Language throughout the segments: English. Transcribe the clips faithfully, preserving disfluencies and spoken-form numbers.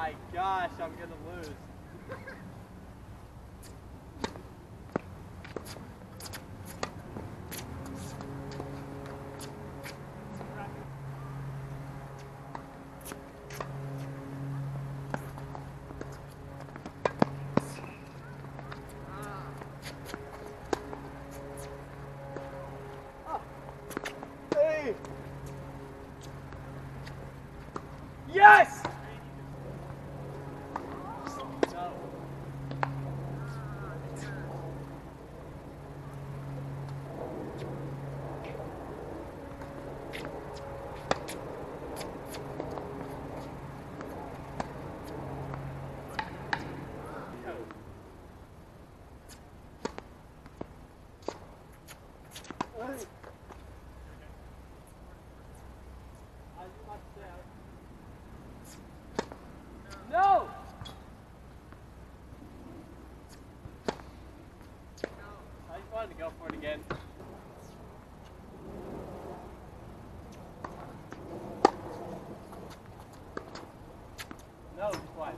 my gosh, I'm gonna lose. Yes! No. No! I just wanted to go for it again. No, just one.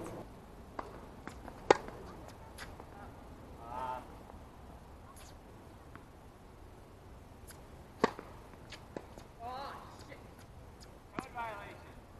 Ah. Oh, shit. Code violation.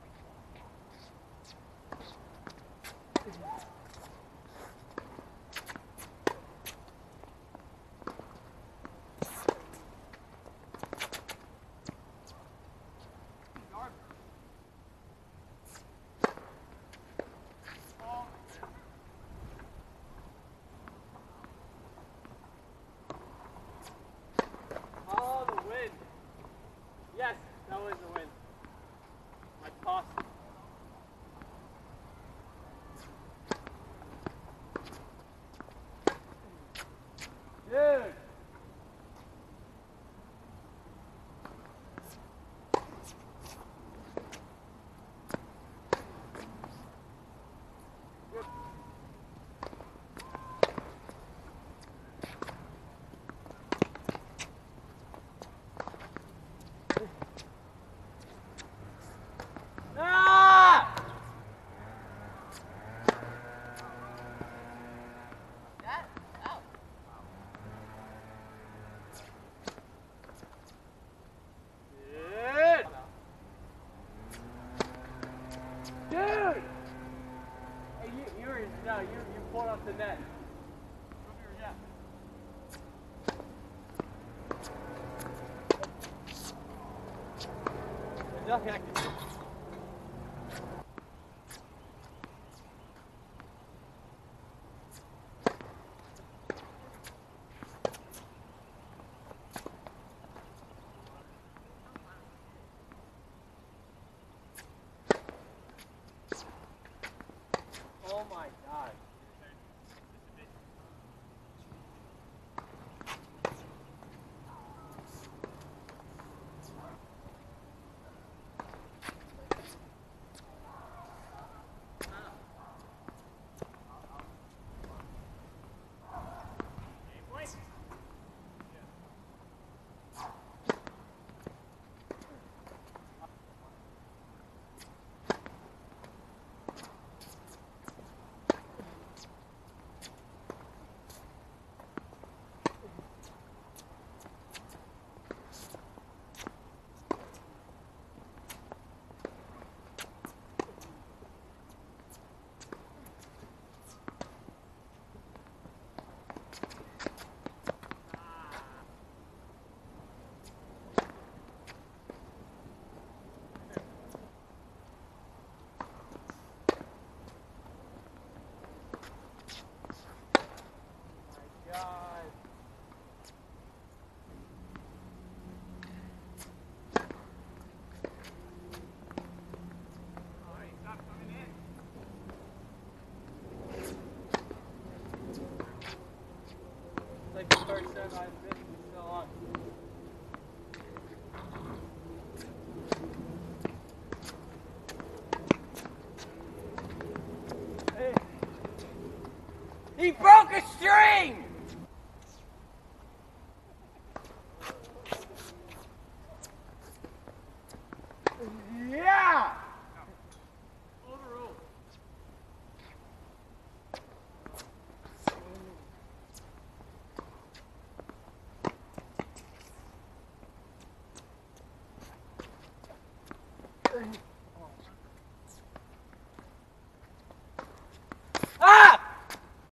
Oh, the win. Yes, that was the win. I tossed it. Dude. Ah! That? Oh. Dude! Dude! Hey, you, you were, no, you, you pulled off the net. Yeah. There's nothing I can do.